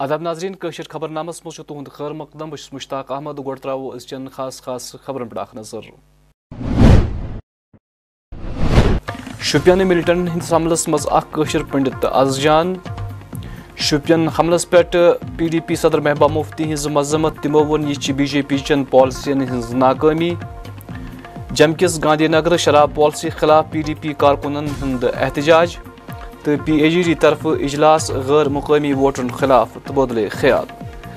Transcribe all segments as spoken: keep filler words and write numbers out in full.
आदाब नाजरीन कशर खबरनामस मज तुहद खैर मकदम बस मुश्ताक अहमद गोड़ त्रो अजन खास खास खबरन पे नजर। शुपियन मिलिटेंट हिंद हमलस मज कशर पंडित आज जान। शुपियन हमलस पे पी डी पी सदर महबूबा मुफ्ती हज मजम्मत तमो वोन यह बी जे पी चन पॉलिसियन हज नाकामी। जमकिस गांधी नगर शराब पॉलिसी खिलाफ पी डी पी कारकुनन हंद एहतजाज तो पी ए जी डी तरफ इजलास गैर मुकामी वोटरन खिलाफ तबादले ख्याल।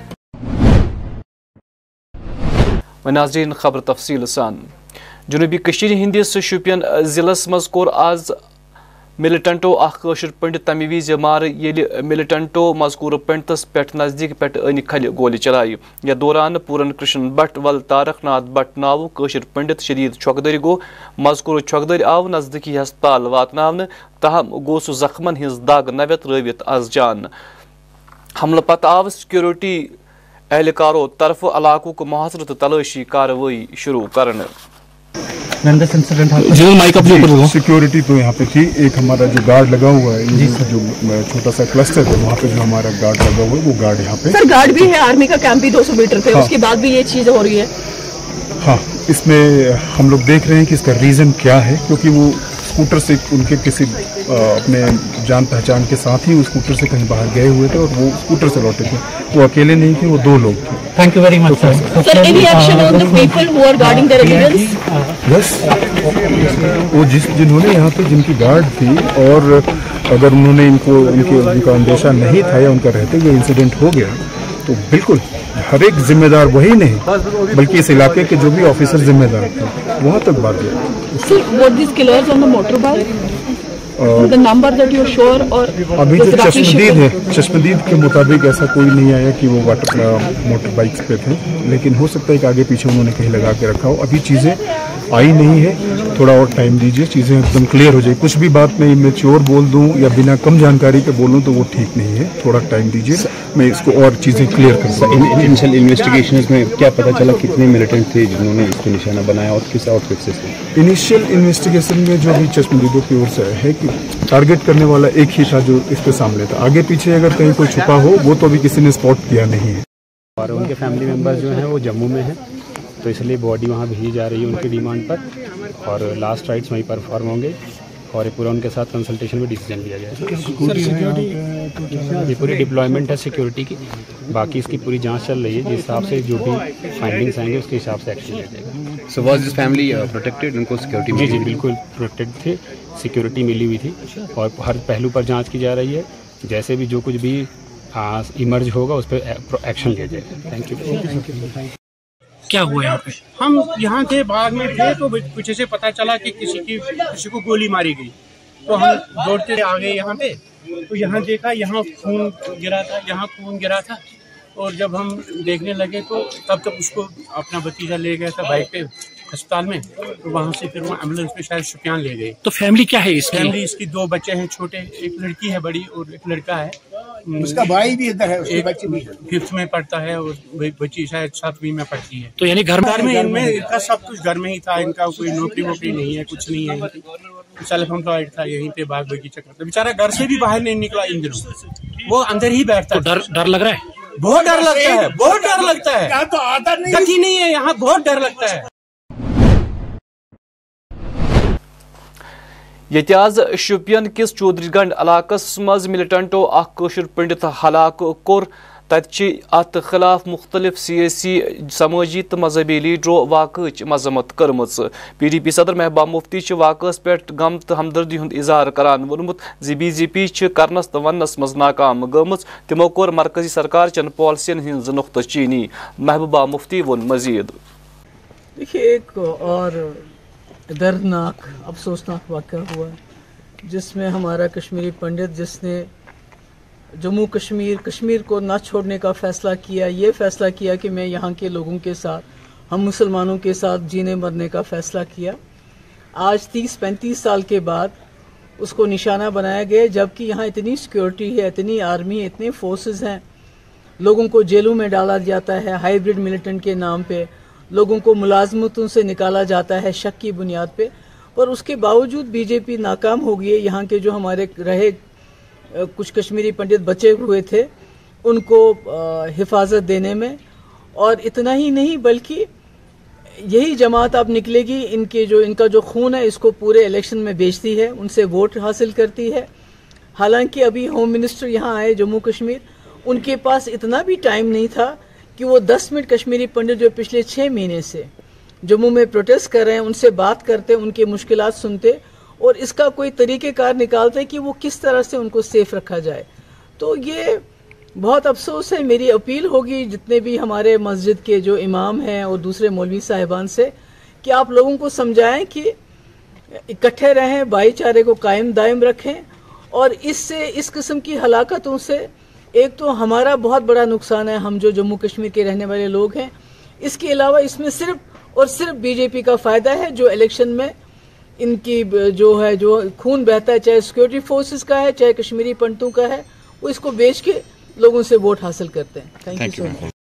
नाज़रीन खबर तफसील सान जुनूबी कश्मीर हिंदिस शुपियन जिलस मज कोर आज मिलिटेंटो अशर पंडित तमे विज मार ये मिलिटेंटो मजकूर पंडितस पे नजदीक पे अन खल गोली चलाय। यह दौरान पूरन कृष्ण भट्ट वल तारक नाथ भट्ट नाव कशर पंडित शदीद छकदर गो। मजकूर छकदर आव नजदीकी हस्पताल वातनावन तहम गो सह जख्मन हिज दाग नव्यत रवित आज जान। हमल पत आव सिक्योरिटी एहलकारों तरफ इलाकों को मुहासरत तलाशी कार्रवाई शुरू करने। सिक्योरिटी तो यहाँ पे थी, एक हमारा जो गार्ड लगा हुआ है, ये जो छोटा सा क्लस्टर है वहाँ पे जो हमारा गार्ड लगा हुआ है वो गार्ड यहाँ पे। सर गार्ड भी है, आर्मी का कैंप भी दो सौ मीटर पे, हाँ। उसके बाद भी ये चीज हो रही है। हाँ, इसमें हम लोग देख रहे हैं कि इसका रीजन क्या है, क्योंकि वो स्कूटर से उनके किसी अपने जान पहचान के साथ ही उस स्कूटर से कहीं बाहर गए हुए थे और वो स्कूटर से लौटे थे। वो अकेले नहीं थे, वो दो लोग थे। Thank you very much sir. Sir any action on the people who are guarding their residence? Yes, वो जिस जिन्होंने यहाँ पे जिनकी गार्ड थी और अगर उन्होंने इनको उनके उनका अंदेशा नहीं था या उनका रहते हुए इंसिडेंट हो गया तो बिल्कुल हर एक जिम्मेदार वही नहीं बल्कि इस इलाके के जो भी ऑफिसर जिम्मेदार थे वहाँ तक बात गया। Sir what this killers on the motorbike? The number that you are sure और अभी जो चश्मदीद है, चश्मदीद के मुताबिक ऐसा कोई नहीं आया कि वो वाटर मोटर बाइक्स पे थे, लेकिन हो सकता है कि आगे पीछे उन्होंने कहीं लगा के रखा हो। अभी चीज़ें आई नहीं है, थोड़ा और टाइम दीजिए, चीज़ें एकदम क्लियर हो जाए। कुछ भी बात मैं इमेच्योर बोल दूं या बिना कम जानकारी के बोलूं तो वो ठीक नहीं है, थोड़ा टाइम दीजिए, मैं इसको और चीज़ें क्लियर कर सकूँ। इनिशियल इन्वेस्टिगेशंस में क्या पता चला कितने मिलिटेंट थे जिन्होंने इसको निशाना बनाया और किस आउटफिट से? इनिशियल इन्वेस्टिगेशन में जो भी चश्मदीदों की ओर से है कि टारगेट करने वाला एक ही था जो इस पे सामने था, आगे पीछे अगर कहीं कोई छुपा हो वो तो अभी किसी ने स्पॉट किया नहीं है। और उनके फैमिली मेंबर्स जो हैं वो जम्मू में हैं, तो इसलिए बॉडी वहाँ भेजी जा रही है उनकी डिमांड पर, और लास्ट राइट्स वहीं पर परफॉर्म होंगे और ये पूरा उनके साथ कंसल्टेशन में डिसीजन लिया जाएगा। ये पूरी डिप्लॉयमेंट है सिक्योरिटी की, बाकी इसकी पूरी जांच चल रही है, जिस हिसाब से जो भी फाइंडिंग्स आएंगे उसके हिसाब से एक्शन लिया जाएगा। So was this family protected? उनको सिक्योरिटी जी जी बिल्कुल प्रोटेक्ट थे, सिक्योरिटी मिली हुई थी और हर पहलू पर जांच की जा रही है। जैसे भी जो कुछ भी इमर्ज होगा उस पर एक्शन लिया जाएगा। Thank you. क्या हुआ यहाँ पे? हम यहाँ थे, बाग में थे, तो कुछ ऐसे पता चला कि किसी की किसी को गोली मारी गई, तो हम दौड़ते आ गए यहाँ पे। तो यहाँ देखा, यहाँ खून गिरा था, यहाँ खून गिरा था, और जब हम देखने लगे तो तब तक उसको अपना भतीजा ले गया था बाइक पे अस्पताल में, तो वहाँ से फिर वो एम्बुलेंस में शायद शुपियान ले गए। तो फैमिली क्या है इसकी? फैमिली इसकी दो बच्चे हैं छोटे, एक लड़की है बड़ी और एक लड़का है, उसका भाई भी इधर है, उसके बच्चे भी फिफ्थ में पढ़ता है और बच्ची शायद सातवीं में पढ़ती है। तो यानी घर घर में इनमें इनका सब कुछ घर में ही था, इनका कोई नौकरी वोकरी नहीं है, कुछ नहीं है, सेल्फ एम्प्लॉयड था, यहीं पे बाग बगीचा करता। बेचारा घर से भी बाहर नहीं निकला इन दिनों, वो अंदर ही बैठता। तो डर डर लग रहा है? बहुत डर लगता है, बहुत डर लगता है, यहाँ तो आता नहीं, गति नहीं है यहाँ, बहुत डर लगता है। ये आज शुपियन किस चौधरीगंड इलाकस मज मिलिटेंटो अशर पंडित हलाक कोर, तत अत खिलाफ मुख्तलिफ सियासी समाजी तो मजहबी लीडरो वाकच मजम्मत कर्म। पी डी पी सदर महबूबा मुफ्ती वाकस पे गम तो हमदर्दी हुंद इजहार करान वोनमुत जि बी जे पी करनस तो वनस मज नाकाम गमच। तिमो कोर मरकजी सरकार चन पॉलिसियन हिंज नुख्त चीनी। महबूबा मुफ्ती वोन मजीद। देखिए, एक और दर्दनाक अफसोसनाक वाक़या हुआ जिसमें हमारा कश्मीरी पंडित जिसने जम्मू कश्मीर कश्मीर को ना छोड़ने का फ़ैसला किया, ये फ़ैसला किया कि मैं यहाँ के लोगों के साथ, हम मुसलमानों के साथ जीने मरने का फ़ैसला किया। आज तीस पैंतीस साल के बाद उसको निशाना बनाया गया, जबकि यहाँ इतनी सिक्योरिटी है, इतनी आर्मी, इतने फोर्सेस हैं, लोगों को जेलों में डाला जाता है हाइब्रिड मिलिटेंट के नाम पे, लोगों को मुलाजमतों से निकाला जाता है शक की बुनियाद पे, पर उसके बावजूद बीजेपी नाकाम हो गई है। यहाँ के जो हमारे रहे कुछ कश्मीरी पंडित बचे हुए थे उनको हिफाजत देने में। और इतना ही नहीं बल्कि यही जमात अब निकलेगी, इनके जो इनका जो खून है इसको पूरे इलेक्शन में बेचती है, उनसे वोट हासिल करती है। हालांकि अभी होम मिनिस्टर यहाँ आए जम्मू कश्मीर, उनके पास इतना भी टाइम नहीं था कि वो दस मिनट कश्मीरी पंडित जो पिछले छः महीने से जम्मू में प्रोटेस्ट कर रहे हैं उनसे बात करते, उनकी मुश्किलात सुनते और इसका कोई तरीक़ेकार निकालते कि वो किस तरह से उनको सेफ रखा जाए। तो ये बहुत अफसोस है। मेरी अपील होगी जितने भी हमारे मस्जिद के जो इमाम हैं और दूसरे मौलवी साहिबान से कि आप लोगों को समझाएं कि इकट्ठे रहें, भाईचारे को कायम दायम रखें। और इससे इस किस्म की हलाकतों से एक तो हमारा बहुत बड़ा नुकसान है, हम जो जम्मू कश्मीर के रहने वाले लोग हैं। इसके अलावा इसमें सिर्फ और सिर्फ बीजेपी का फ़ायदा है, जो इलेक्शन में इनकी जो है जो खून बहता है, चाहे सिक्योरिटी फोर्सेस का है चाहे कश्मीरी पंडितों का है, वो इसको बेच के लोगों से वोट हासिल करते हैं। Thank you so much.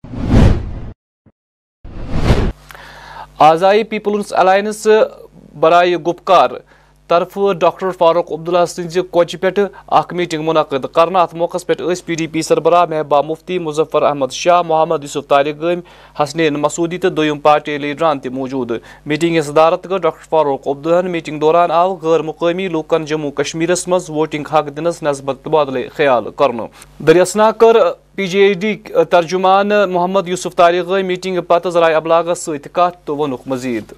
आज़ाई पीपुल्स अलायंस बराए गुपकार तरफ डॉक्टर फारूक अब्दुल्ला सिंह कोच पे अख मीटिंग मुनक़द करना। अत मौके पे पी डी पी सरबराह महबा मुफ्ती मुजफ्फर अहमद शाह, मोहम्मद यूसुफ तारिगामी, हसनैन मसूदी तो दोयम पार्टी लीडरान त मौजूद। मीटिंग सदारत कर डॉक्टर फारूक अब्दुल्ला। मीटिंग दौरान आव गैर मुकामी लूकन जम्मू कश्मीर मज वोटिंग हक दिनस नस्बत तबादले ख्याल कर। दरियासना कर पी जे डी तर्जुमान मोहम्मद यूसुफ तारिगामी मीटिंग पत ज़राए अबलाग सत कत तो वनुक मजीद।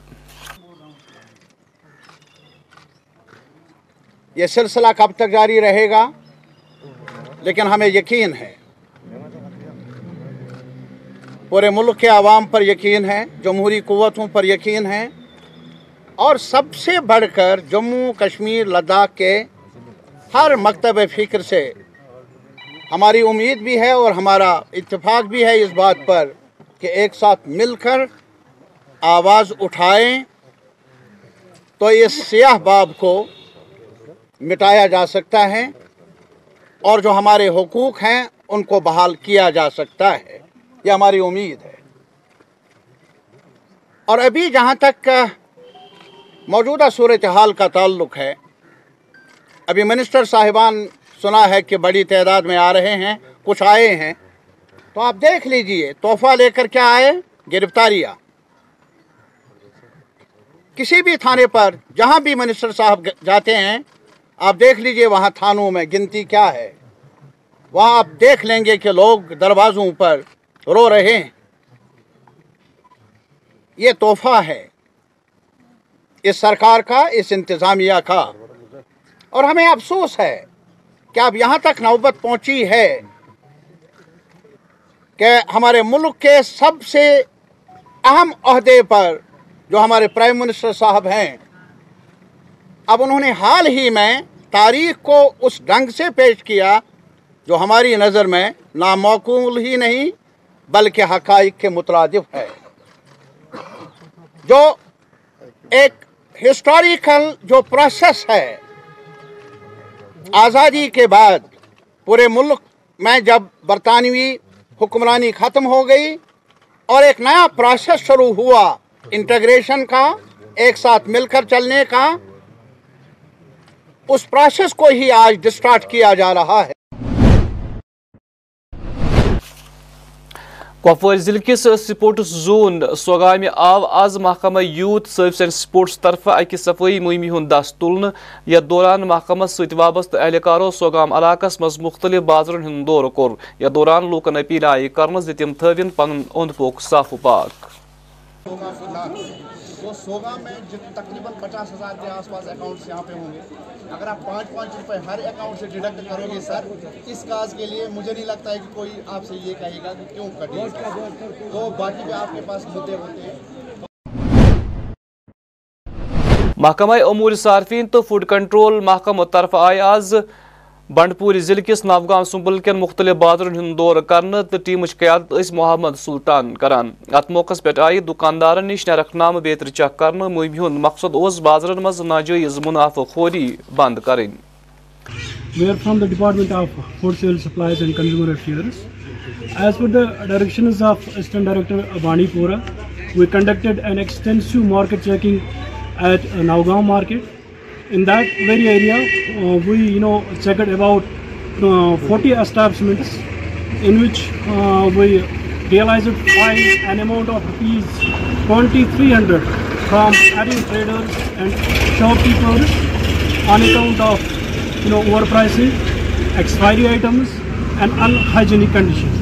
ये सिलसिला कब तक जारी रहेगा, लेकिन हमें यकीन है, पूरे मुल्क के आवाम पर यकीन है, जमहूरी क़ुव्वतों पर यकीन है और सबसे बढ़कर जम्मू कश्मीर लद्दाख के हर मकतब फ़िक्र से हमारी उम्मीद भी है और हमारा इत्तेफाक भी है इस बात पर कि एक साथ मिलकर आवाज़ उठाएं तो इस सियाह बाब को मिटाया जा सकता है और जो हमारे हुकूक हैं उनको बहाल किया जा सकता है। ये हमारी उम्मीद है। और अभी जहाँ तक मौजूदा सूरत हाल का ताल्लुक़ है, अभी मिनिस्टर साहिबान सुना है कि बड़ी तादाद में आ रहे हैं, कुछ आए हैं, तो आप देख लीजिए तोहफ़ा लेकर क्या आए, गिरफ्तारियाँ। किसी भी थाने पर जहाँ भी मिनिस्टर साहब जाते हैं आप देख लीजिए वहाँ थानों में गिनती क्या है, वहाँ आप देख लेंगे कि लोग दरवाज़ों पर रो रहे हैं। ये तोहफ़ा है इस सरकार का, इस इंतज़ामिया का। और हमें अफसोस है कि अब यहाँ तक नौबत पहुँची है कि हमारे मुल्क के सबसे अहम ओहदे पर जो हमारे प्राइम मिनिस्टर साहब हैं, अब उन्होंने हाल ही में तारीख को उस ढंग से पेश किया जो हमारी नज़र में नामौकूल ही नहीं बल्कि हक़ाइक़ के मुतरादिफ है। जो एक हिस्टोरिकल जो प्रोसेस है, आज़ादी के बाद पूरे मुल्क में जब बरतानवी हुक्मरानी ख़त्म हो गई और एक नया प्रोसेस शुरू हुआ इंटीग्रेशन का, एक साथ मिलकर चलने का, उस प्रोसेस को ही आज डिस्टार्ट किया जा रहा है। कुपवार जिले किस स्पोर्ट्स जोन सोगाम आव आज महकमा यूथ सर्विस एंड स्पोर्ट्स तरफ अकि सफाई मुहिम हुंद दस तुलन। यथ दौरान महकमा सत वाबस्त एहलकारों सोगाम इलाकस मज मुख्तलिफ बाजरन हुंद दौर कोर। यथ दौरान लूकन अपील आई कर तिम थविन पन ओंद पोक साफ पाक। तो सोगाम में तकरीबन पचास हज़ार के आसपास अकाउंट्स यहाँ पे होंगे। अगर आप पाँच पाँच रुपए हर अकाउंट से डिडक्ट करोगे सर, इस काज के लिए मुझे नहीं लगता है कि कोई आपसे ये कहेगा कि क्यों कटिए। तो बाकी भी आपके पास मुद्दे होते हैं। महकमा अमूर सार्फिन तो फूड कंट्रोल महकमा तरफ आय आज बंडपुर जिले किस नवगांव सुंबल के मुख्तलिफ बाजरन हुंद दौर करने तो टीम क्यादत मोहम्मद सुल्तान करान। अत मौके पे आई दुकानदारन निश नरखनाम बेतर चेक कर। मुहिम हुंद मकसद ओस बाजरन मज नाजायज मुनाफाखोरी बंद करें। We are from the Department of Food Civil Supplies and Consumer Affairs. As per the directions of Assistant Director Bandipora, we conducted an extensive market checking at Navgaon market. In that very area, uh, we you know checked about uh, forty establishments in which uh, we realized fine an amount of rupees twenty-three hundred from adding traders and shopkeepers on account of, you know, overpricing, expiry items and unhygienic conditions.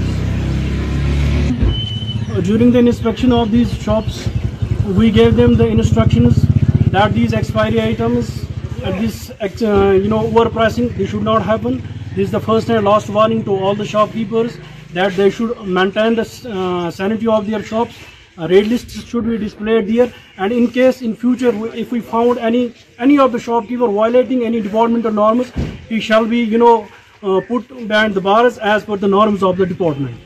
During the inspection of these shops, we gave them the instructions that these expiry items and this uh, you know overpricing, they should not happen. This is the first and last warning to all the shopkeepers that they should maintain the uh, sanity of their shops. Uh, rate lists should be displayed there, and in case in future if we found any any of the shopkeeper violating any departmental norms, he shall be, you know, uh, put behind the bars as per the norms of the department.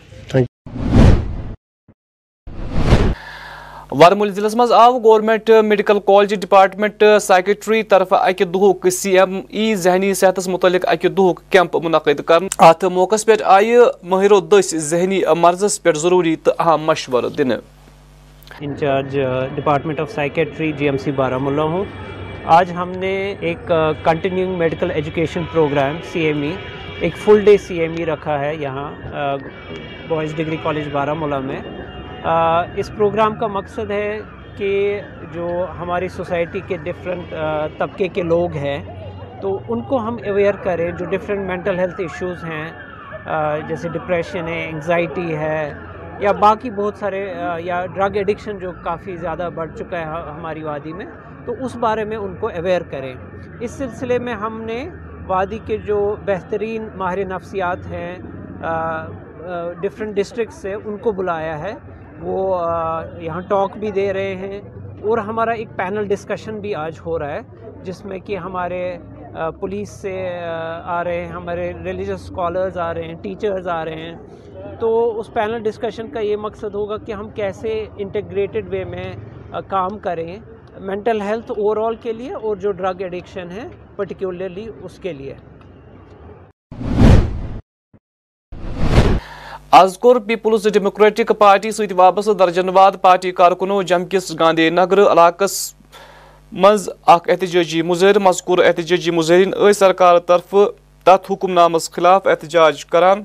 Varmul ضلع مز آو government medical college department secretary طرف اکہ دہک سی M ای ذہنی صحت متعلق اکہ دہک camp منعقد کر ات موقع پہ آئی ماہرو دس ذہنی مرضس پہ ضروری تو اہم مشورہ دن. Incharge department of psychiatry G M C Baramulla ہوں. آج ہم نے ایک continuing medical education programme C M E ایک فل ڈے سی ایم ای رکھا ہے یہاں بوائز ڈگری کالج بارہمولہ میں. اس پروگرام کا مقصد ہے کہ جو ہماری سوسائٹی کے ڈفرینٹ طبقے کے لوگ ہیں تو ان کو ہم اویئر کریں. جو ڈفرینٹ مینٹل ہیلتھ ایشوز ہیں جیسے ڈپریشن ہے, انگزائٹی ہے, یا باقی بہت سارے, یا ڈرگ ایڈکشن جو کافی زیادہ بڑھ چکا ہے ہماری وادی میں, تو اس بارے میں ان کو اویئر کریں. اس سلسلے میں ہم نے وادی کے جو بہترین ماہر نفسیات ہیں ڈفرینٹ ڈسٹرکٹ سے ان کو بلایا ہے. وہ یہاں ٹاک بھی دے رہے ہیں, اور ہمارا ایک پینل ڈسکشن بھی آج ہو رہا ہے جس میں کہ ہمارے پولیس سے آ رہے ہیں, ہمارے ریلیجس اسکالرز آ رہے ہیں, ٹیچرز آ رہے ہیں. تو اس پینل ڈسکشن کا یہ مقصد ہوگا کہ ہم کیسے انٹیگریٹڈ وے میں کام کریں مینٹل ہیلتھ اوور آل کے لیے, اور جو ڈرگ ایڈکشن ہے پرٹیکولرلی اس کے لیے. آز کور پیپلز ڈیموکریٹک پارٹی ست وابستہ درجن واد پارٹی کارکنو جم کس گاندھی نگر علاقس مز اخ احتجاجی مظاہرہ. مذکور احتجاجی مظاہرین ای سرکار طرف تت حکم نامس خلاف احتجاج کران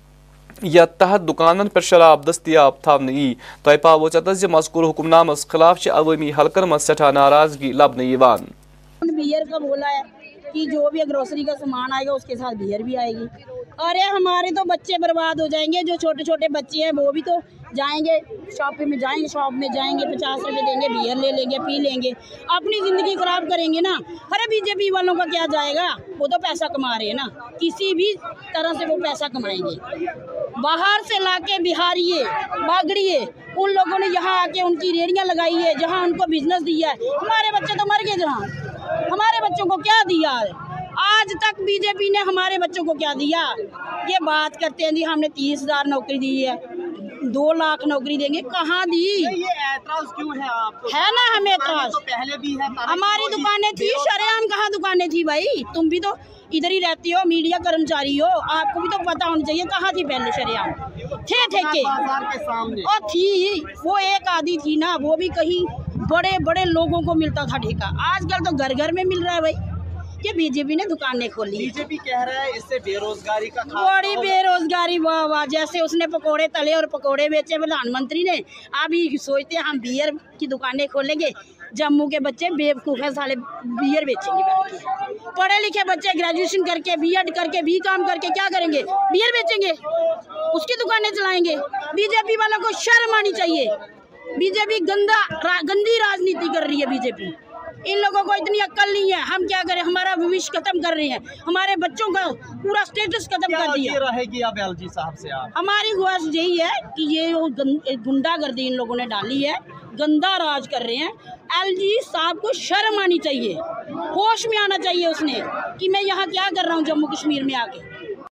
یا تحت دکانن پر شراب دستیاب تھاونہ ای. تہ پاو چتس مذکور حکم نامس خلاف عوامی حلقن مز سٹھا ناراضگی لبنہ یوان. بیئر کا بولا ہے کہ جو بھی گروسری کا سامان آئے گا اس کے ساتھ بیئر بھی آئے گی. ارے ہمارے تو بچے برباد ہو جائیں گے, جو چھوٹے چھوٹے بچے ہیں وہ بھی تو جائیں گے شاپ میں جائیں گے شاپ میں جائیں گے پچاس روپے دیں گے, بیئر لے لیں گے, پی لیں گے, اپنی زندگی خراب کریں گے نا. ارے بی جے پی والوں کا کیا جائے گا, وہ تو پیسہ کما رہے ہیں نا, کسی بھی طرح سے وہ پیسہ کمائیں گے. باہر سے لا کے بہاریے باگڑیے ان لوگوں نے یہاں آ کے ان کی ریڑیاں لگائی ہے, جہاں ان کو بزنس دیا ہے. ہمارے بچے تو مر گئے, جہاں ہمارے بچوں کو کیا دیا ہے آج تک بی جے پی نے ہمارے بچوں کو کیا دیا. یہ بات کرتے ہیں جی ہم نے تیس ہزار نوکری دی ہے, دو لاکھ نوکری دیں گے, کہاں دی؟ یہ اعتراض کیوں ہے آپ کو؟ ہے نا ہمیں اعتراض, پہلے بھی ہے, ہماری دکانیں تھی شریعام. کہاں دکانیں تھی بھائی؟ تم بھی تو ادھر ہی رہتی ہو, میڈیا کرمچاری ہو, آپ کو بھی تو پتا ہونا چاہیے کہاں تھی پہلے شریعام. تھے ٹھیکے اور تھی وہ ایک آدھی تھی نا, وہ بھی کہیں بڑے بڑے لوگوں کو ملتا تھا ٹھیکہ. آج کل تو گھر گھر میں مل رہا ہے بھائی. یہ بی جے پی نے دکانیں کھولی. بی جے پی کہہ رہا ہے اس سے بے روزگاری کا بڑی بے روزگاری. واہ واہ, جیسے اس نے پکوڑے تلے اور پکوڑے بیچے پردھان منتری نے, ابھی سوچتے ہیں ہم بیئر کی دکانیں کھولیں گے. جموں کے بچے بے وقوف ہیں سالے, بیئر بیچیں گے. پڑھے لکھے بچے گریجویشن کر کے بی ایڈ کر کے بھی کام کر کے کیا کریں گے؟ بیئر بیچیں گے, اس کی دکانیں چلائیں گے. بی جے پی والوں کو شرم آنی چاہیے. بی جے پی گندا گندی راجنیتی کر رہی ہے. بی جے پی ان لوگوں کو اتنی عقل نہیں ہے. ہم کیا کریں, ہمارا بھوش ختم کر رہے ہیں, ہمارے بچوں کا پورا سٹیٹس ختم کر دیا. رہے گی اب ایل جی صاحب سے آپ؟ ہماری خواہش یہی ہے کہ یہ گنڈا گردی ان لوگوں نے ڈالی ہے, گندا راج کر رہے ہیں. ایل جی صاحب کو شرم آنی چاہیے, ہوش میں آنا چاہیے اس نے کہ میں یہاں کیا کر رہا ہوں جموں کشمیر میں آ کے.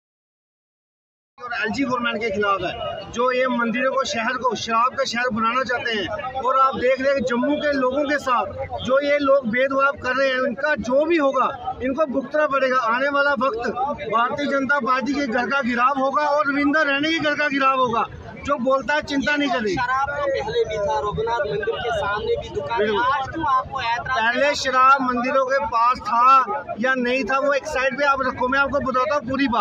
اور ایل جی گورنمنٹ کے خلاف ہے جو یہ مندروں کو شہر کو شراب کا شہر بنانا چاہتے ہیں. اور آپ دیکھ رہے ہیں جموں کے لوگوں کے ساتھ جو یہ لوگ بید بھاؤ کر رہے ہیں, ان کا جو بھی ہوگا ان کو بھگتنا پڑے گا. آنے والا وقت بھارتیہ جنتا پارٹی کے گھر کا گراو ہوگا اور روندہ رہنے کے گھر کا گراو ہوگا. جو بولتا ہے چنتا نہیں کرے. شراب تو پہلے بھی تھا, رگھناتھ مندر کے سامنے بھی دکان, آج کیوں آپ کو اعتراض؟ پہلے شراب مندروں کے پاس تھا یا نہیں تھا وہ ایک سائڈ پہ آپ رکھو, میں آپ کو بتاتا ہوں پوری بات.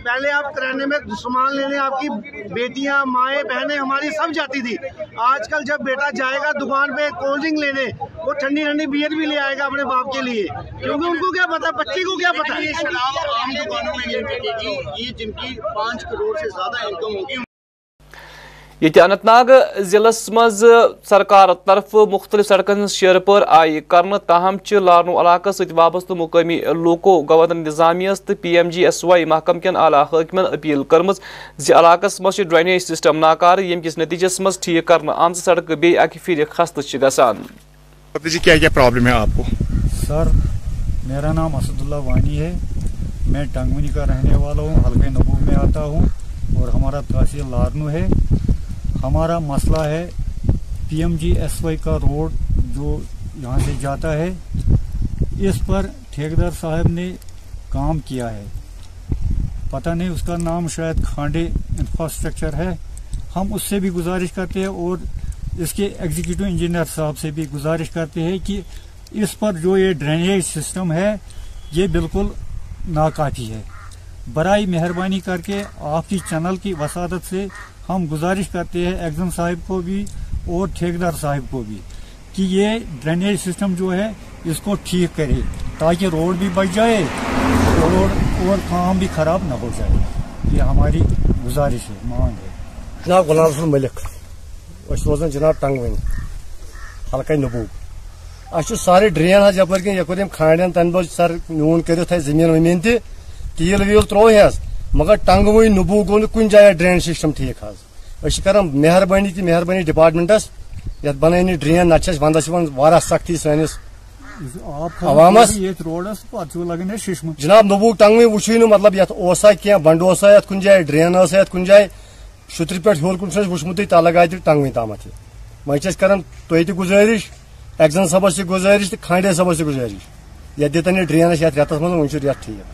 पहले आप किराने में सामान लेने आपकी बेटियां माएँ बहनें हमारी सब जाती थी। आजकल जब बेटा जाएगा दुकान पे कोल्ड ड्रिंक लेने, वो ठंडी ठंडी बियर भी ले आएगा अपने बाप के लिए, क्योंकि उनको क्या पता, बच्चे को क्या पता। ये शराब आम दुकानों में नहीं बिकेगी, ये जिनकी पाँच करोड़ से ज्यादा इनकम होगी। ये अनंतनाग जिलस मज सरकार तरफ मुख्तलिफ सड़कन शेरपर आई कर ताहम लारनो इलाक सत वाबस्त मुकामी लोको गवर्नर निजामियस तो P M G S Y महकम कन आला हकमन अपील कर्म इलाकस मज ड्रेनेज सिस्टम नाकार यम किस नतीजस मज ठीक कर आम सड़क बे अक फिर खस्त गसान। जी क्या क्या प्रॉब्लम है आपको? सर मेरा नाम असदुल्ला वानी है, मैं टंगवनी का रहने वाला हूँ, हल्के नबूब में आता हूँ और हमारा तहसील लारनू है। हमारा मसला है P M G S Y का रोड जो यहाँ से जाता है, इस पर ठेकेदार साहब ने काम किया है, पता नहीं उसका नाम शायद खांडे इंफ्रास्ट्रक्चर है। हम उससे भी गुजारिश करते हैं और इसके एग्जीक्यूटिव इंजीनियर साहब से भी गुजारिश करते हैं कि इस पर जो ये ड्रेनेज सिस्टम है ये बिल्कुल नाकाफी है। बराई मेहरबानी करके आपकी चैनल की वसादत से हम गुजारिश करते हैं एग्जाम साहिब को भी और ठेकेदार साहिब को भी कि ये ड्रेनेज सिस्टम जो है इसको ठीक करे ताकि रोड भी बच जाए और, और काम भी खराब न हो जाए। ये हमारी गुजारिश है, मांग है। जनाब गुलाम रसूल मलिक रोजान जनाब टंगवन हल्का नबूब अच्छे सारे ड्रेन हज यप यम खांडन तन बो सर नून कर जमीन वमीन तील वील त्रो मगर टंगवई नबू गो कुछ जाए ड्रेन सिस्टम ठीक हज कर मेहरबानी की मेहरबानी डिपार्टमेंटस ये बन ड्रेन नत वंदस वारा सख्ती सैनिस अवामस जनाब नबू टंगवई वुचु मतलब ये क्या बंड ये कुछ जाए ड्रेन ये कुछ जाए शुत्र पे हूर कुछ वुचमुत तल आए टंगवई ताम वह कर तुम गुजारिश एग्जाम सबस गुजारिश तो खांडे सबस गुजारिश ये दितन ड्रेनस ये रेतस मज वो रेत ठीक।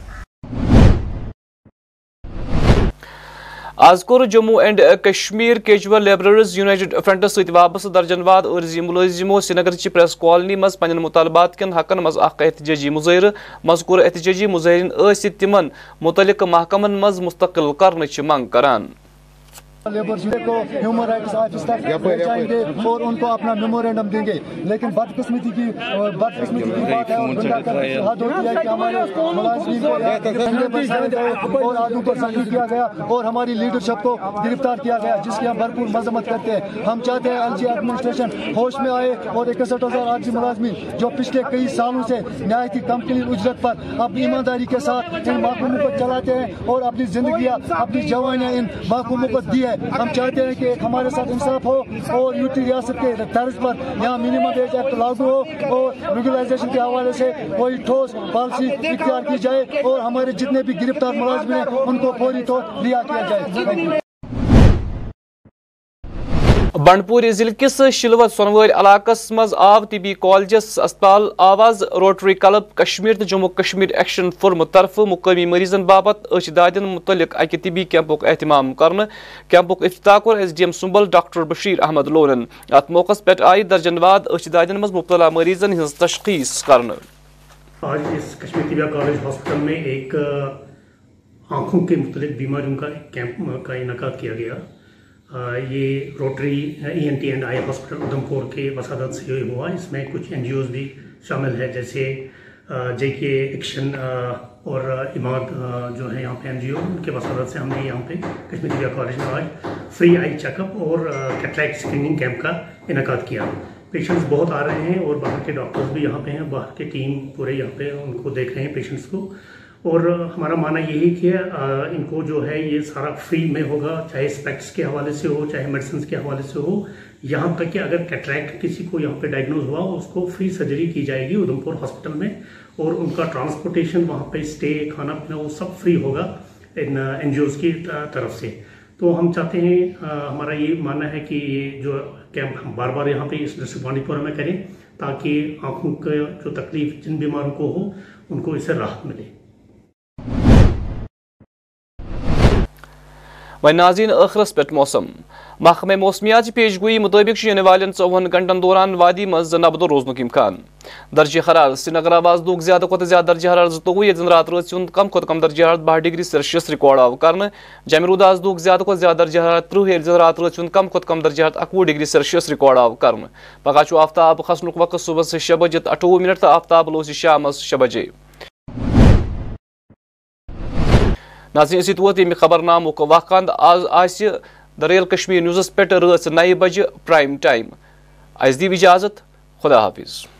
आज कोर Jammu and Kashmir casual labourers united फ्रंटस सत वाबस्त दर्जनवाद अर्जी मुलजिमो श्रीनगर ची प्रेस कॉलोनी मज पन्न मुतालबात कन हकन मज अख एहतजाजी मुजाहिर मजकूर एहतजाजी मुजाहिरीन तिमन मुतलिक महकमन मज मुस्तकिल करने मंग करान। लेबर को ह्यूमन राइट्स ऑफिस तक पहुंचाएंगे और उनको अपना मेमोरेंडम देंगे, लेकिन बदकिस्मती की बदकिस्मती की बात है और हद होती है कि हमारे मुलाजिमीन को और आदमी को जख्मी किया गया और हमारी लीडरशिप को गिरफ्तार किया गया, जिसकी हम भरपूर मजम्मत करते हैं। हम चाहते हैं एलजी एडमिनिस्ट्रेशन होश में आए और इकसठ हजार आरजी मुलाजिमीन जो पिछले कई सालों से न्याय की कम तरीन उजरत पर अपनी ईमानदारी के साथ इन महकमों को चलाते हैं और अपनी जिंदगियां अपनी जवानियां इन महकमों को दी है। हम चाहते हैं कि हमारे साथ इंसाफ हो और यूटी रियासत के तर्ज पर यहाँ मिनिमम वेज एक्ट लागू हो और रेगुलराइजेशन के हवाले से कोई ठोस पॉलिसी इख्तियार की जाए और हमारे जितने भी गिरफ्तार मुलाजिम हैं उनको फौरी तौर रिहा किया जाए। बंडपुर जिले किस शिलवत सोनवर इलाकस मज आव तिबी कॉलेजस अस्पताल आवाज रोटरी क्लब कश्मीर तो जम्मू कश्मीर एक्शन फोरम तरफ मुकामी मरीजन बाबत अशदादन मुतलिक अक तिबी कैंपुक एहतमाम करने कैंपुक इफ्तिताह कोर S D M Sumbal doctor Bashir Ahmad लोनन। अत मौकस पे आई दर्जनवाद अशदादन मज मुब्तला मरीजन हिंज तशखीस करने। आज इस कश्मीर तिबिया कॉलेज हॉस्पिटल में एक आँखों के मुख्तलिफ बीमारियों का कैंप का इनका किया गया। ये Rotary E N T and eye hospital Udhampur के वसादत से हुआ। इसमें कुछ एन जी ओज़ भी शामिल है, जैसे जे के एक्शन और इमाद जो है यहाँ पे एन जी ओ, उनके वसादत से हमने यहाँ पे कश्मीर तिबिया कॉलेज में आज फ्री आई चेकअप और कैटरैक्ट स्क्रीनिंग कैंप का इनकाद किया। पेशेंट्स बहुत आ रहे हैं और बाहर के डॉक्टर्स भी यहाँ पे हैं, बाहर की टीम पूरे यहाँ पे उनको देख रहे हैं पेशेंट्स को। और हमारा मानना यही कि इनको जो है ये सारा फ्री में होगा, चाहे स्पेक्ट्स के हवाले से हो चाहे मेडिसिन के हवाले से हो। यहाँ तक कि अगर कैटरैक्ट किसी को यहाँ पे डायग्नोज हुआ उसको फ्री सर्जरी की जाएगी उधमपुर हॉस्पिटल में, और उनका ट्रांसपोर्टेशन वहाँ पे स्टे खाना पीना वो सब फ्री होगा इन एन जी ओज़ की तरफ से। तो हम चाहते हैं, हमारा ये मानना है कि ये जो कैंप हम बार बार यहाँ पे इस डिस्ट्रिक्ट बांडीपुरा में करें ताकि आँखों का जो तकलीफ जिन बीमारों को हो उनको इससे राहत मिले। و ناظرین ٲخرس پٮ۪ٹھ موسم محکمہ موسمیات چہِ پیش گوئی مطٲبق یِنہٕ والٮ۪ن ژۄوُہن گھنٹن دوران وادی منٛز نبدو روزنُک اِمکان درجہ حرارت سری نگر آواز دُک زیادٕ کھۄتہٕ زیادٕ درجہ حرارت زٕتووُہ ییٚتہِ زن رات رٲژ ہُنٛد کم کھۄتہٕ کم درجہ حرارت باہ ڈگری سیلسیس رِکارڈ آو کرنہٕ جمروٗداز دُک زیادٕ کھۄتہٕ زیادٕ درجہ حرارت تٕرٛہ ییٚلہِ زن رات رٲژ ہُنٛد کم کھۄتہٕ کم درجہ حرارت اکوُہ ڈگری سیلسیس رِکارڈ آو کرنہٕ پگہہ چھُ آفتاب کھسنُک وقت صبحس شےٚ بجے اٹھووُہ منٹ تہٕ آفتاب لوسہِ شامس شےٚ بجے ناظرین اسی ووت ییٚمہِ خبر نامُک وقت آز آسہِ د ریل کشمیر نیوزس پٮ۪ٹھ رٲژ نَیہِ بجہِ پرائم ٹائم اَسہِ دِیِو اِجازت خدا حافظ.